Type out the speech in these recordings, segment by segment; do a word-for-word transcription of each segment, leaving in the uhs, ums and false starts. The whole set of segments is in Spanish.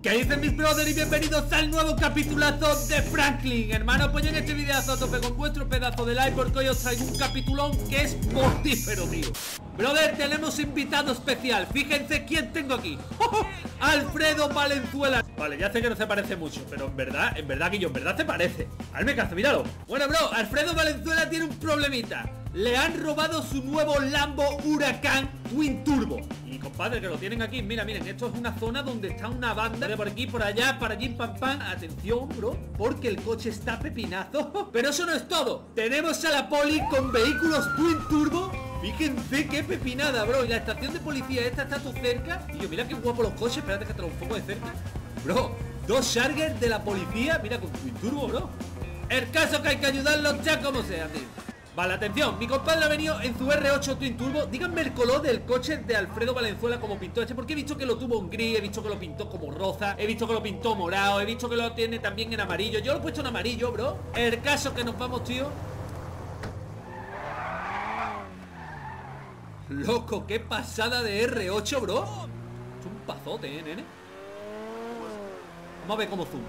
¿Qué dicen mis brothers? Y bienvenidos al nuevo capitulazo de Franklin. Hermano, apoyen este videazo a tope con vuestro pedazo de like, porque hoy os traigo un capitulón que es mortífero, tío. Brother, tenemos invitado especial. Fíjense quién tengo aquí. Alfredo Valenzuela. Vale, ya sé que no se parece mucho, pero en verdad, en verdad que yo, en verdad se parece. Hazme caso, míralo. Bueno, bro, Alfredo Valenzuela tiene un problemita. Le han robado su nuevo Lambo Huracán Twin Turbo. Y compadre, que lo tienen aquí. Mira, miren, esto es una zona donde está una banda de por aquí, por allá, para allí, pam, pam. Atención, bro, porque el coche está pepinazo. Pero eso no es todo. Tenemos a la poli con vehículos Twin Turbo. Fíjense qué pepinada, bro. Y la estación de policía esta está todo cerca. Y yo, mira qué guapo los coches. Espérate que te lo un poco de cerca. Bro, dos Chargers de la policía. Mira, con Twin Turbo, bro. El caso que hay que ayudarlos ya como sea, tío. Vale, atención, mi compadre ha venido en su R ocho Twin Turbo. Díganme el color del coche de Alfredo Valenzuela como pintó este, porque he visto que lo tuvo en gris, he visto que lo pintó como rosa, he visto que lo pintó morado, he visto que lo tiene también en amarillo. Yo lo he puesto en amarillo, bro. El caso que nos vamos, tío. Loco, qué pasada de R ocho, bro. Es un pazote, eh, nene. Vamos a ver cómo zumba.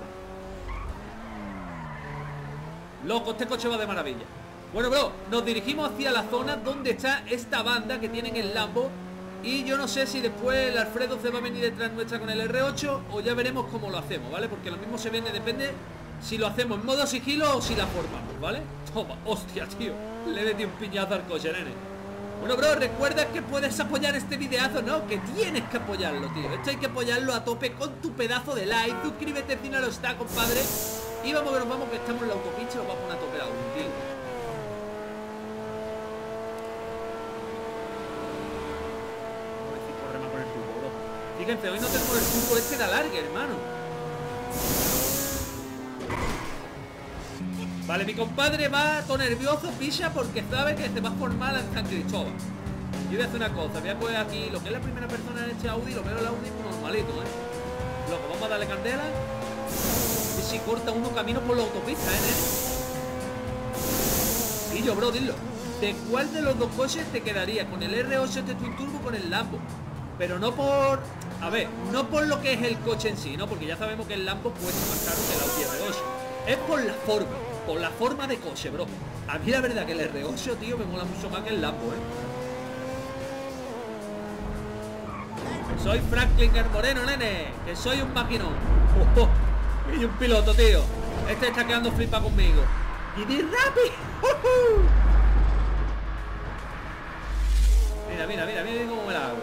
Loco, este coche va de maravilla. Bueno, bro, nos dirigimos hacia la zona donde está esta banda que tienen el Lambo. Y yo no sé si después el Alfredo se va a venir detrás nuestra con el R ocho, o ya veremos cómo lo hacemos, ¿vale? Porque lo mismo se viene, depende si lo hacemos en modo sigilo o si la formamos, ¿vale? Toma, hostia, tío. Le he metido un piñazo al coche, nene. Bueno, bro, recuerda que puedes apoyar este videazo, ¿no? Que tienes que apoyarlo, tío. Esto hay que apoyarlo a tope con tu pedazo de like. Suscríbete si no lo está, compadre. Y vamos que nos vamos, que estamos en la autopista y lo vamos a poner a tope aún, tío. Fíjense, hoy no tenemos el turbo este de alargue, hermano. Vale, mi compadre va todo nervioso, picha, porque sabe que se va a formar en San Cristóbal. Yo voy a hacer una cosa, voy a coger aquí lo que es la primera persona en este Audi, lo veo el Audi normalito, ¿eh? Loco, vamos a darle candela. Y si corta uno camino por la autopista, ¿eh? Y yo, bro, dilo. ¿De cuál de los dos coches te quedaría? ¿Con el R ocho este Twin Turbo o con el Lambo? Pero no por... A ver, no por lo que es el coche en sí, ¿no? Porque ya sabemos que el Lambo cuesta más caro que el Audi R ocho. Es por la forma, por la forma de coche, bro. A mí la verdad que el R ocho, tío, me mola mucho más que el Lambo, ¿eh? Soy Franklin el Moreno, nene. Que soy un maquinón. Oh, oh. Y un piloto, tío. Este está quedando flipa conmigo. ¡Y de rápido! Uh-huh. Mira, mira, mira, mira cómo me la hago.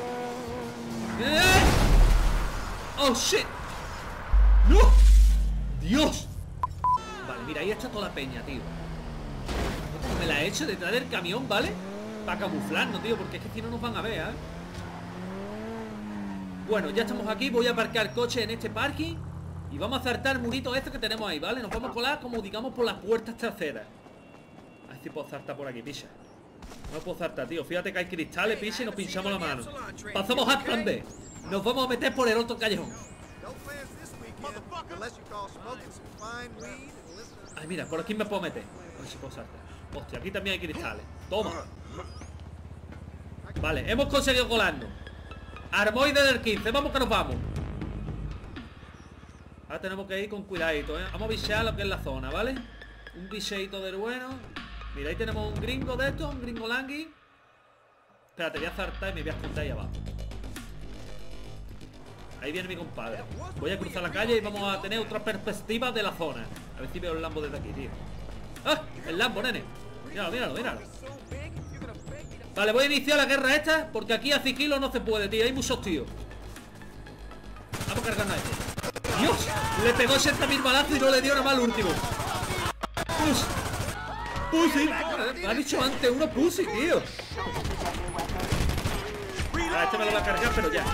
¡Eh! ¡Oh, shit! ¡No! ¡Dios! Vale, mira, ahí está toda la peña, tío. Me la he hecho detrás del camión, ¿vale? Para camuflarnos, tío, porque es que si no nos van a ver, ¿eh? Bueno, ya estamos aquí. Voy a aparcar coche en este parking y vamos a saltar el murito este que tenemos ahí, ¿vale? Nos vamos a colar, como digamos, por las puertas traseras. A ver si puedo saltar por aquí, picha. No puedo saltar, tío. Fíjate que hay cristales, picha, y nos pinchamos la mano. Pasamos al plan B. Nos vamos a meter por el otro callejón. Ay, mira, por aquí me puedo meter. A ver si puedo saltar. Hostia, aquí también hay cristales. Toma. Vale, hemos conseguido colarnos. Armoide del quince, vamos que nos vamos. Ahora tenemos que ir con cuidadito, ¿eh? Vamos a bichear lo que es la zona, ¿vale? Un bicheito del bueno. Mira, ahí tenemos un gringo de estos, un gringo langui. Espérate, voy a saltar y me voy a esconder ahí abajo. Ahí viene mi compadre. Voy a cruzar la calle y vamos a tener otra perspectiva de la zona. A ver si veo el Lambo desde aquí, tío. ¡Ah! El Lambo, nene. Míralo, míralo, míralo. Vale, voy a iniciar la guerra esta, porque aquí a Ciquilo no se puede, tío. Hay muchos tíos. Vamos a cargarnos a este. ¡Dios! Le pegó sesenta mil balazos y no le dio nada más al último. ¡Push! ¡Pussy! Me ha dicho antes uno pussy, tío. Ah, este me lo va a cargar, pero ya.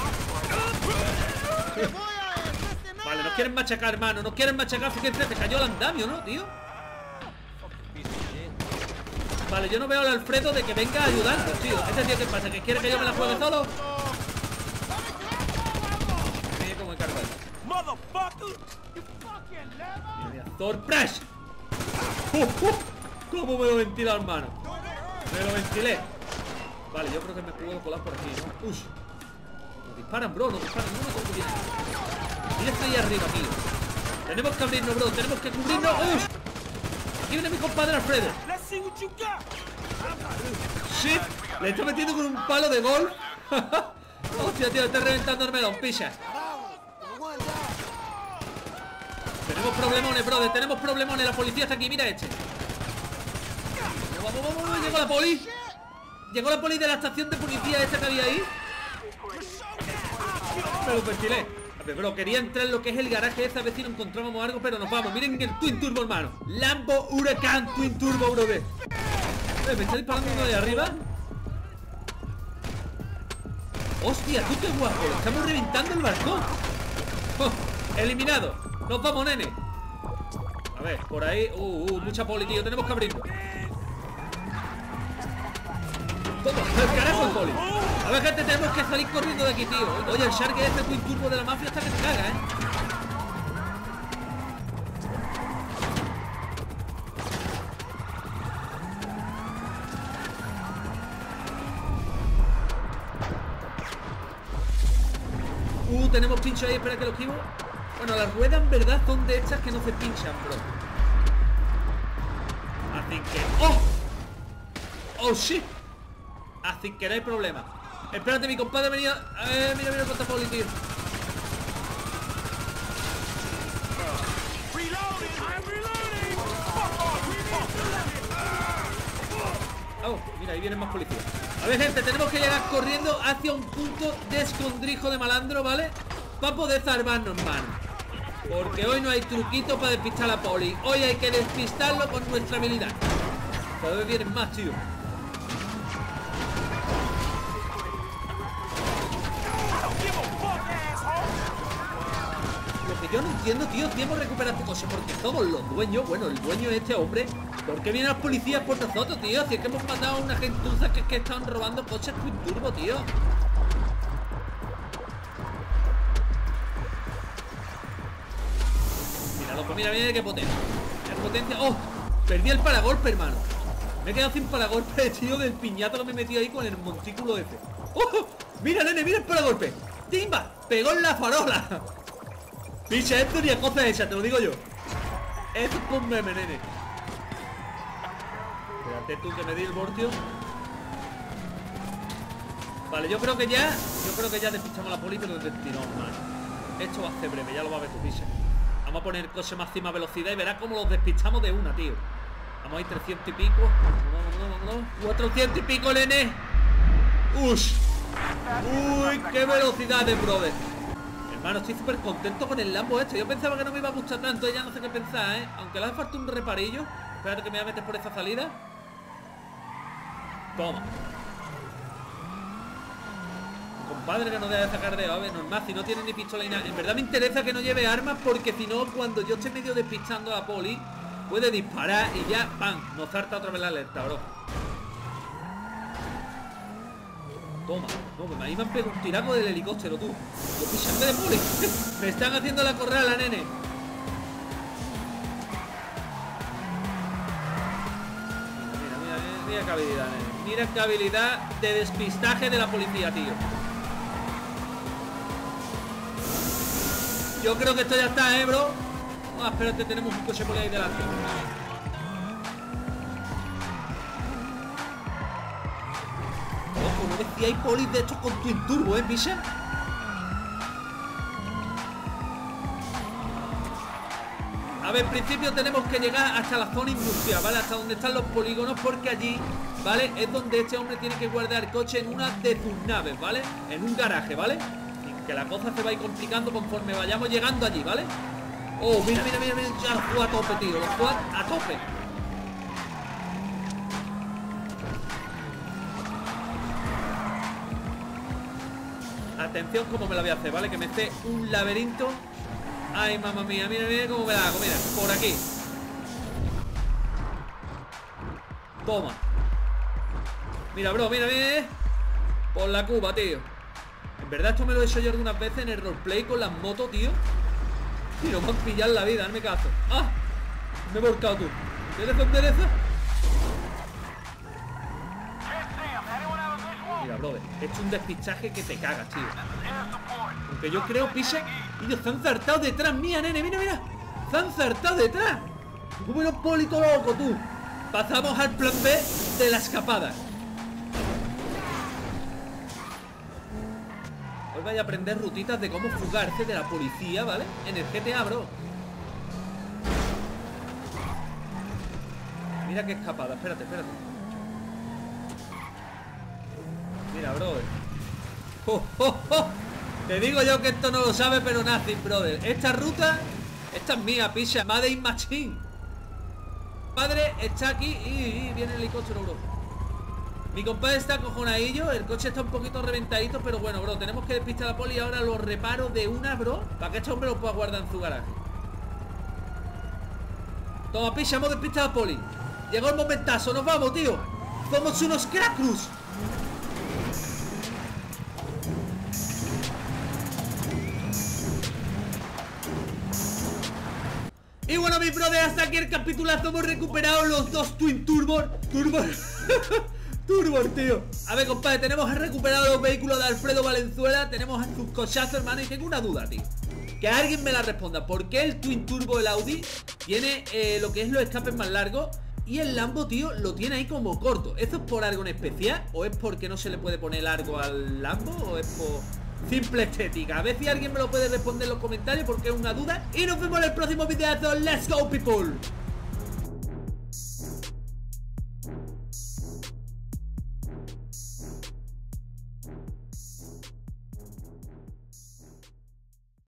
Vale, nos quieren machacar, hermano. Nos quieren machacar. Fíjense, te cayó el andamio, ¿no, tío? Vale, yo no veo al Alfredo de que venga a ayudarnos, tío. Este tío, ¿qué pasa? ¿Que quiere que yo me la juegue solo? Mira cómo me cargo esto. Mira, ¡sorpresa! ¡Uh, uh! ¿Cómo me lo ventila, hermano? Me lo ventilé. Vale, yo creo que me puedo colar por aquí, ¿no? Uy. Nos disparan, bro, nos disparan. No me acuerdo bien. Mira, está ahí arriba, tío. Tenemos que abrirnos, bro. Tenemos que cubrirnos. ¡Uf! Aquí viene mi compadre Alfredo. Shit. Le está metiendo con un palo de golf. Hostia, tío, está reventando el melón, picha. Tenemos problemones, brother. Tenemos problemones. La policía está aquí. Mira este. Vamos, vamos, vamos. Llegó la poli. Llegó la poli de la estación de policía esta que había ahí. Me lo perfilé. A ver, bro, quería entrar en lo que es el garaje ese a ver si no encontrábamos algo, pero nos vamos. Miren el Twin Turbo, hermano. Lambo Huracán Twin Turbo, bro. Eh, ¿me está disparando uno de arriba? Hostia, tú qué guapo. Estamos reventando el balcón. Oh, eliminado. Nos vamos, nene. A ver, por ahí. Uh, uh, mucha poli, tío. Tenemos que abrirlo. Todo, el carajo el poli. A ver, gente, tenemos que salir corriendo de aquí, tío. Oye, el Shark es este Twin Turbo de la mafia hasta que te caga, ¿eh? Uh, tenemos pincho ahí, espera que lo esquivo. Bueno, las ruedas en verdad son de estas que no se pinchan, bro. Así que... ¡Oh! ¡Oh, shit! Así que no hay problema. Espérate, mi compadre venía... A ver, mira, mira cuánta poli, tío. Oh, mira, ahí vienen más policías. A ver, gente, tenemos que llegar corriendo hacia un punto de escondrijo de malandro, ¿vale? Para poder salvarnos, man. Porque hoy no hay truquito para despistar a la poli. Hoy hay que despistarlo con nuestra habilidad. Cada vez vienen más, tío. Lo que yo no entiendo, tío, es que hemos recuperado este coche. Porque todos los dueños, bueno, el dueño de este hombre, ¿por qué vienen las policías por nosotros, tío? Si es que hemos mandado a una gentuza que, que están robando coches Twin Turbo, tío. Mira, loco, mira, mira qué potencia. Qué potencia. ¡Oh! Perdí el paragolpe, hermano. Me he quedado sin paragolpe, tío, del piñato que me he metido ahí con el montículo ese. ¡Oh! Mira, nene, mira el paragolpe. ¡Timba! Pegó en la farola. Picha, esto ni a cosa hecha, te lo digo yo. Esto es un meme, nene. Espérate tú que me di el voltio. Vale, yo creo que ya Yo creo que ya despichamos la poli, pero desde el tirón, man. Esto va a ser breve, ya lo va a ver tu picha. Vamos a poner coche máxima velocidad y verás cómo los despichamos de una, tío. Vamos a ir trescientos y pico. Vamos, vamos, vamos, cuatrocientos y pico, nene. Ush. Uy, qué velocidad de brother. Hermano, estoy súper contento con el Lambo este. Yo pensaba que no me iba a gustar tanto, ya no sé qué pensar, ¿eh? Aunque le hace falta un reparillo. Espérate que me voy a meter por esta salida. Toma. Compadre, que no debe sacar de... A ver, normal, si no tiene ni pistola ni nada. En verdad me interesa que no lleve armas, porque si no, cuando yo esté medio despistando a la poli, puede disparar y ya, ¡pam! Nos salta otra vez la alerta, bro. Toma, no, pues ahí me han pegado un tiraco del helicóptero, tú. Los pisantes de poli. Me están haciendo la corrala, nene. Mira, mira, mira, mira qué habilidad, nene. Mira qué habilidad de despistaje de la policía, tío. Yo creo que esto ya está, eh, bro. Ah, espérate, tenemos un coche por ahí delante. Ojo, no ves si hay polis de estos con Twin Turbo, ¿eh, picha? A ver, en principio tenemos que llegar hasta la zona industrial, ¿vale? Hasta donde están los polígonos, porque allí, ¿vale? Es donde este hombre tiene que guardar el coche en una de sus naves, ¿vale? En un garaje, ¿vale? Y que la cosa se va a ir complicando conforme vayamos llegando allí, ¿vale? Oh, mira, mira, mira, mira, ya los juega a tope, tío. Los juega a tope. Atención como me la voy a hacer, ¿vale? Que me esté un laberinto. Ay, mamá mía, mira, mira cómo me la hago. Mira, por aquí. Toma. Mira, bro, mira, mira. Por la cuba, tío. En verdad esto me lo he hecho yo algunas veces en el roleplay con las motos, tío. Y no me han pillado la vida, hazme caso. ¡Ah! Me he volcado tú. ¿Endereza, endereza? Mira, brother, he hecho un despistaje que te cagas, tío. Aunque yo creo, Pise, Ellos se han zartado detrás mía, nene. Mira, mira. Se han zartado detrás. Como un polito loco, tú. Pasamos al plan B de la escapada. Hoy vaya a aprender rutitas de cómo fugarse de la policía, ¿vale? En el G T A, bro. Mira qué escapada. Espérate, espérate. Mira, bro. Oh, oh, oh. Te digo yo que esto no lo sabe, pero nothing, brother. Esta ruta, esta es mía, picha. Made in Machine. Padre está aquí y, y viene el helicóptero, bro. Mi compadre está cojonadillo. El coche está un poquito reventadito, pero bueno, bro, tenemos que despistar a la poli. Y ahora lo reparo de una, bro, para que este hombre lo pueda guardar en su garaje. Toma, picha, hemos despistado a la poli. Llegó el momentazo, nos vamos, tío. Somos unos crackrus. Y bueno, mis brothers, hasta aquí el capitulazo. Hemos recuperado los dos Twin Turbo. Turbo. Turbo, tío. A ver, compadre, tenemos recuperado los vehículos de Alfredo Valenzuela. Tenemos sus cochazos, hermano. Y tengo una duda, tío. Que alguien me la responda. ¿Por qué el Twin Turbo del Audi tiene eh, lo que es los escapes más largos y el Lambo, tío, lo tiene ahí como corto? ¿Eso es por algo en especial? ¿O es porque no se le puede poner largo al Lambo? ¿O es por simple estética? A ver si alguien me lo puede responder en los comentarios, porque es una duda. Y nos vemos en el próximo videazo. ¡Let's go, people!